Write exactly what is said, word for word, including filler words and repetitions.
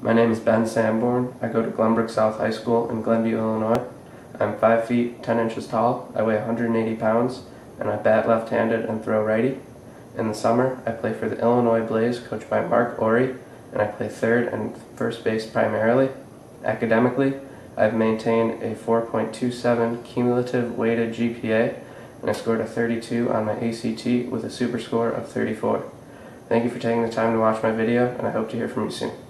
My name is Ben Samborn. I go to Glenbrook South High School in Glenview, Illinois. I'm five feet ten inches tall, I weigh one hundred eighty pounds, and I bat left-handed and throw righty. In the summer, I play for the Illinois Blaze, coached by Mark Ori, and I play third and first base primarily. Academically, I've maintained a four point two seven cumulative weighted G P A, and I scored a thirty-two on my A C T with a super score of thirty-four. Thank you for taking the time to watch my video, and I hope to hear from you soon.